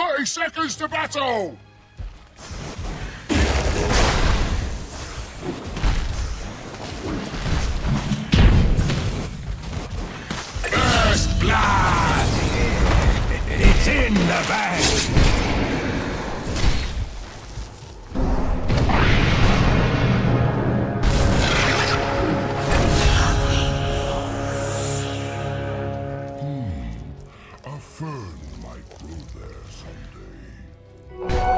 30 seconds to battle! First blood! It's in the bag! A fern might grow there someday.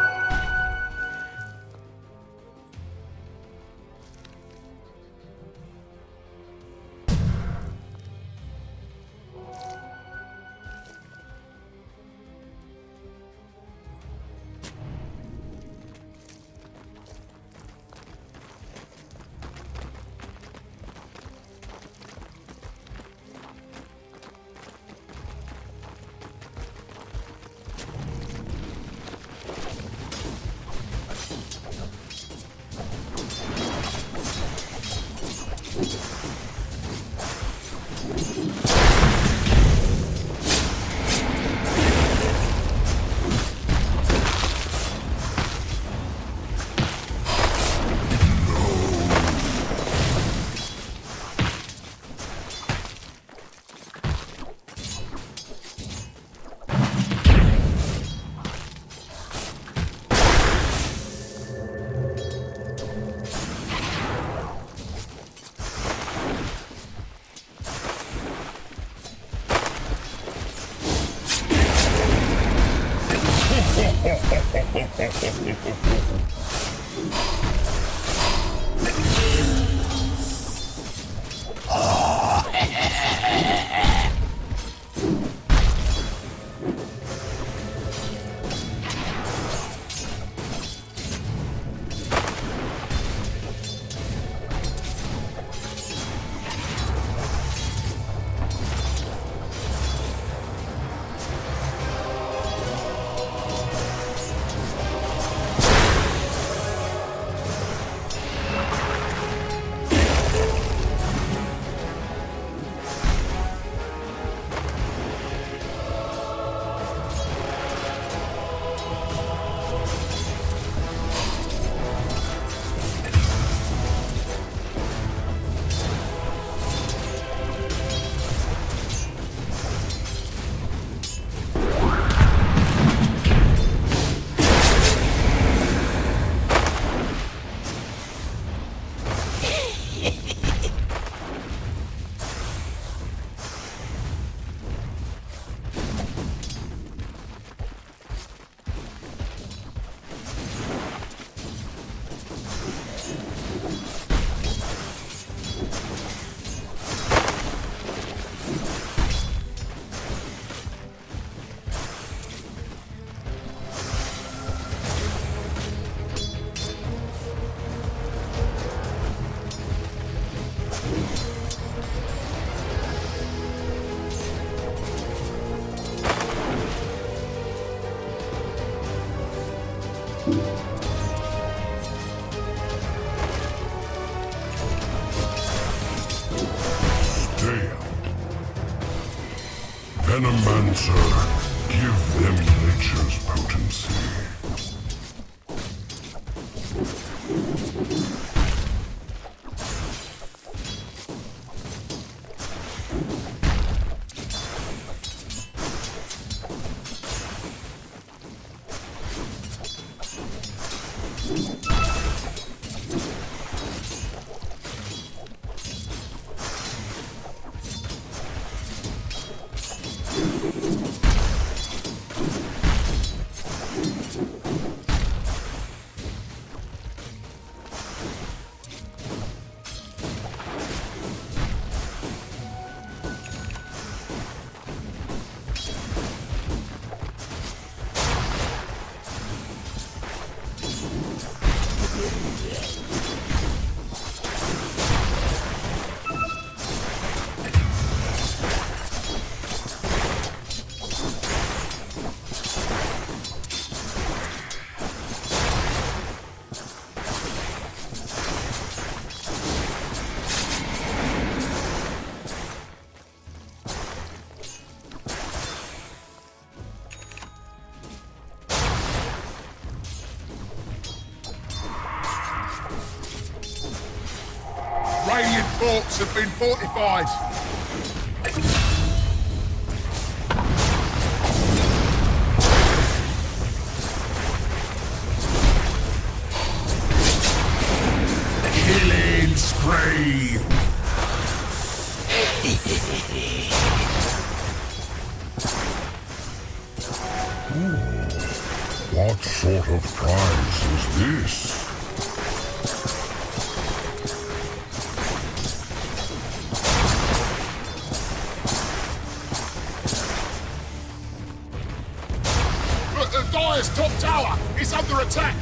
Venomancer, give them nature's potency. Radiant forts have been fortified. Killing spree. What sort of prize is this? The Dire's top tower is under attack.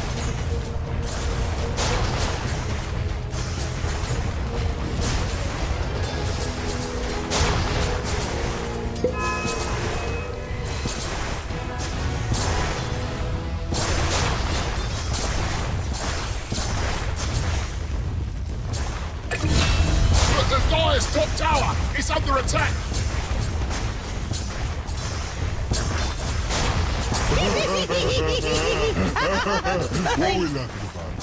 The Dire's top tower is under attack. What are we laughing about?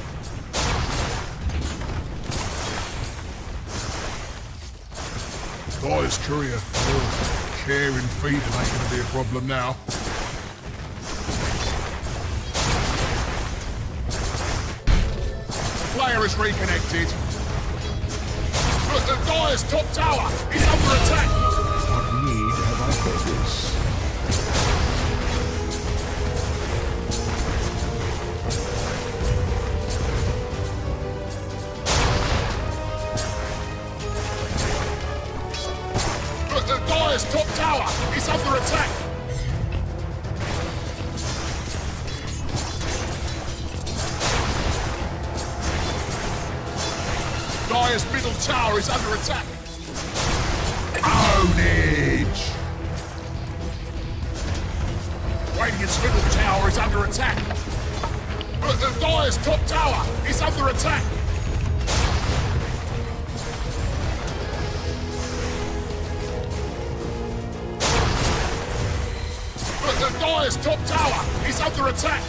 Dire's courier. Caring feeding ain't gonna be a problem now. Player is reconnected. But the Dire's top tower is under attack. What need have I for this? But the Dire's top tower is under attack. Dire's middle tower is under attack. Ownage! Radiant's middle tower is under attack. But the Dire's top tower is under attack. But the Dire's top tower is under attack.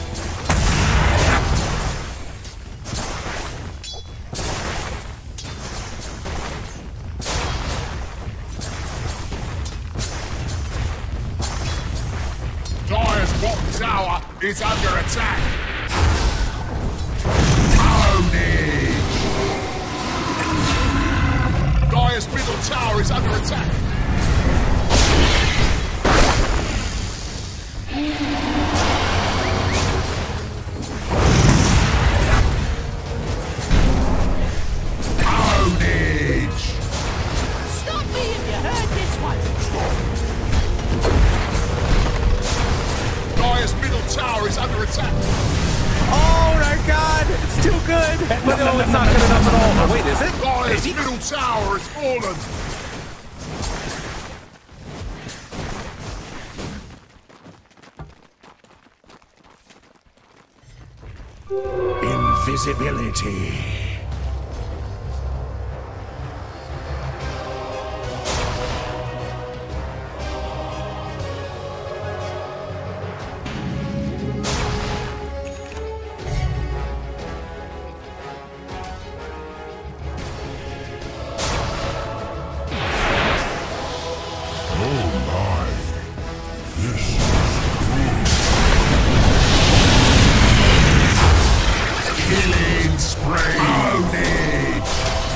Dire's bottom tower is under attack. Ownage! Dire's middle tower is under attack. Ownage! Stop me if you heard this one! Dire's middle tower is under attack. Oh my god, it's too good! But no, it's not good enough at all. Oh, wait, is it? Dire's middle tower has fallen. Invisibility. Oh my. This is cool. Killing spree. Ownage.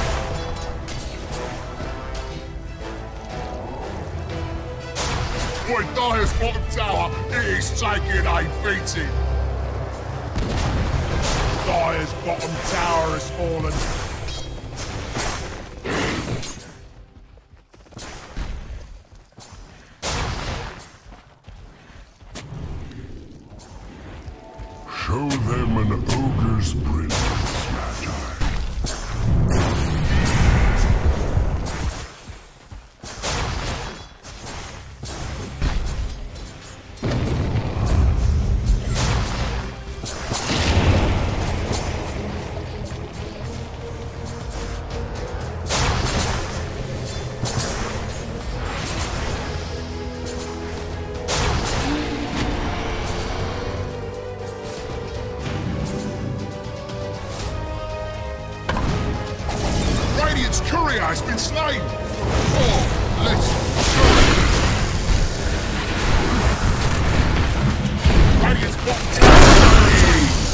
Boy, Dire's bottom tower is taking a beating. Dire's bottom tower has fallen. Show them an ogre's brilliance, Magi. Radiant's courier has been slain. Oh, let's go. Radiant's bottom tower is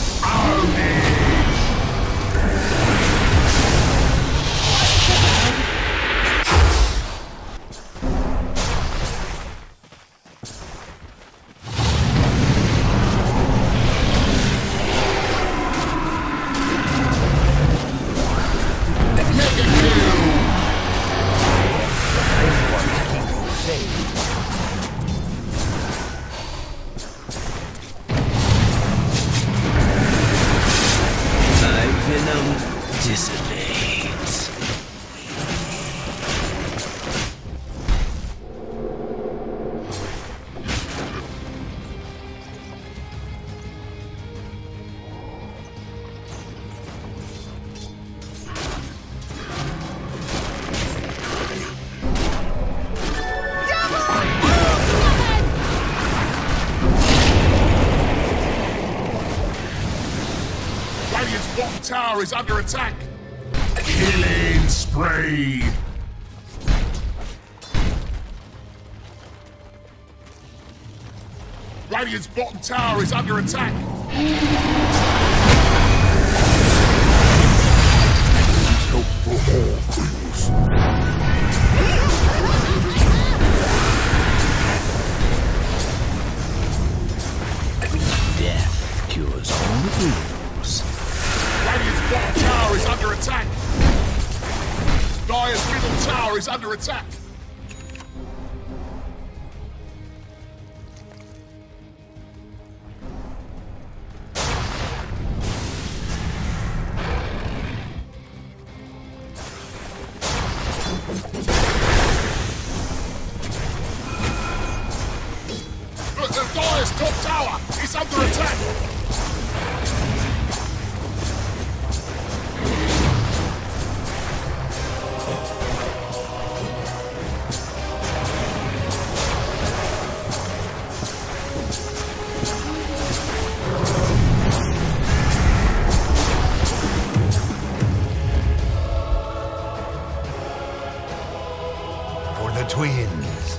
tower is under attack. Killing spree. Radiant's bottom tower is under attack. Hope for all things. Death cures all evils. Radiant's bottom tower is under attack. Dire's middle tower is under attack. Dire's top tower is under attack. For the twins.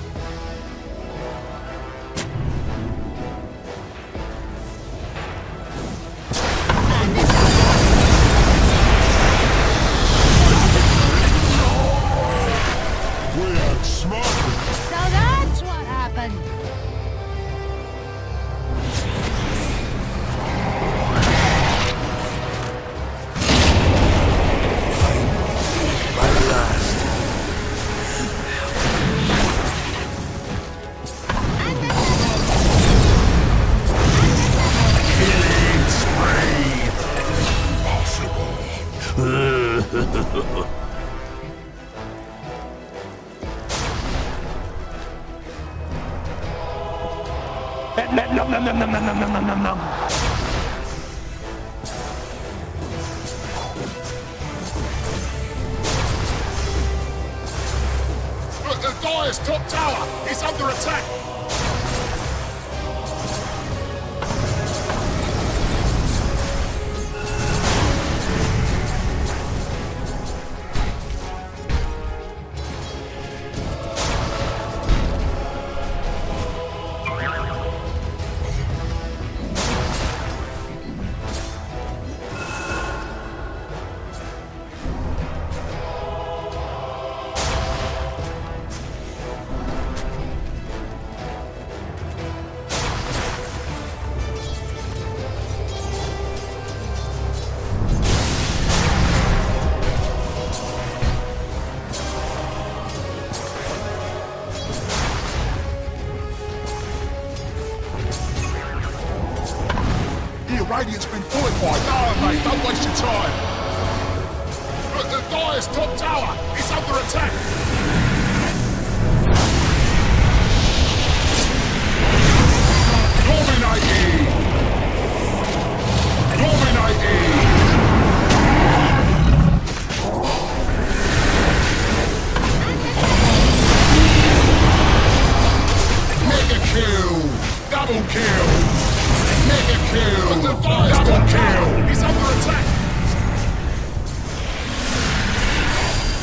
Dire's top tower is under attack. Radiant's been fortified. No, mate, don't waste your time. But the Dire's top tower is under attack. Dominating! Dominating! Mega kill! Double kill! Mega kill! The Dire's double kill! He's under attack!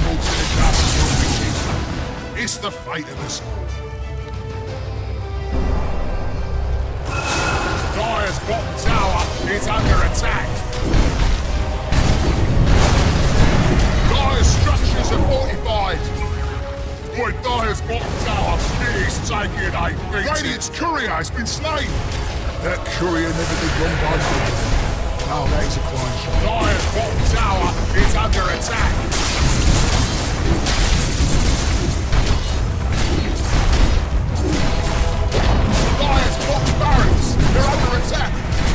crumble to the dust your wishes. It's the fate of us all. Dire's bottom tower is under attack. Dire's structures are fortified. Boy, Dire's bottom tower is taking a beating. Radiant's courier has been slain. That courier never did wrong by me. Now that is a climb shot. Dire's bottom tower is under attack. Dire's bottom barracks, they're under attack.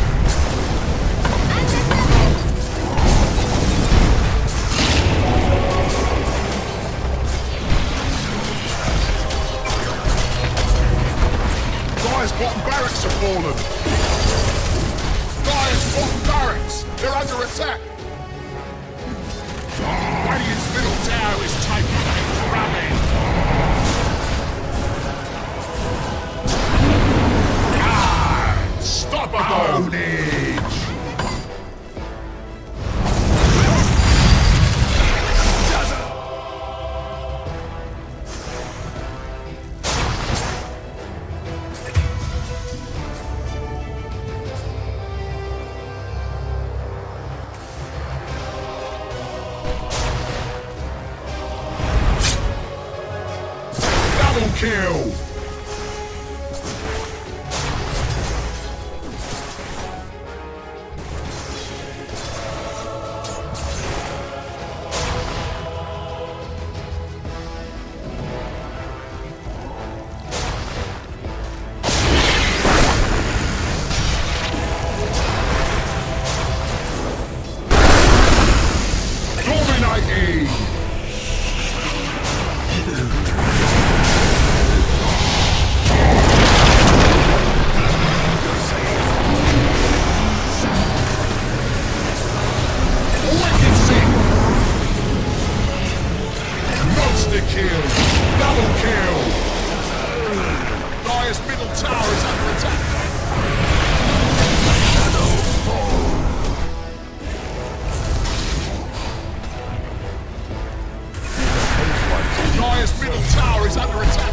Dire's bottom barracks have fallen. Dire's bottom barracks, they're under attack. Radiant's middle tower is taking a drubbing. Stop a ownage! Double kill! Dominating! Monster kill! Double kill! Dire's middle tower is under attack. Dire's middle tower is under attack.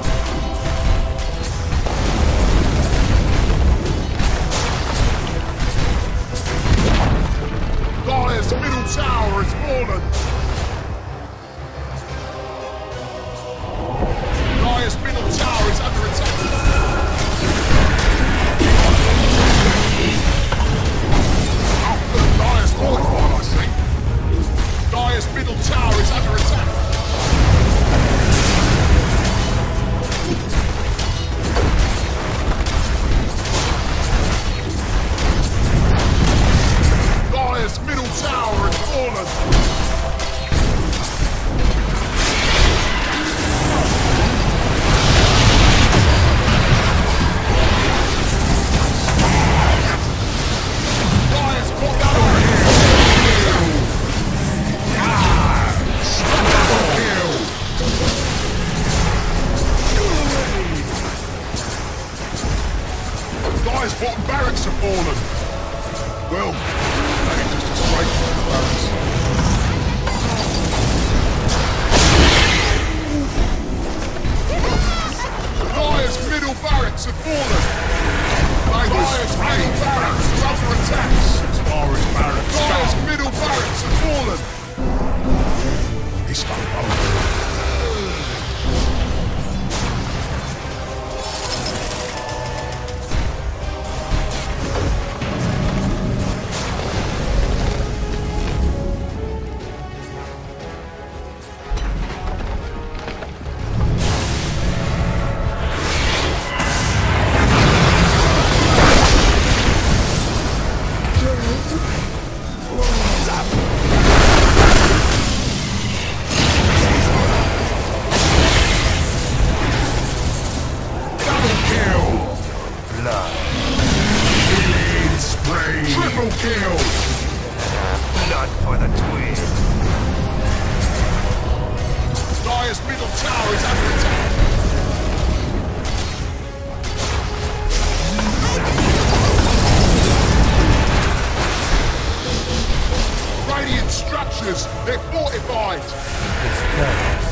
Dire's middle tower has fallen. Dire's middle tower is under attack. Dire's fortified, I see. Dire's middle tower is under attack. Dire's middle tower has fallen. Dire's bottom tower Dire's bottom barracks have fallen. Well, that is just a straight from the barracks. Dire's middle barracks have fallen. Dire's middle barracks is under attack. As far as barracks, Dire's middle barracks have fallen. It's not over. structures. They're fortified. It's done.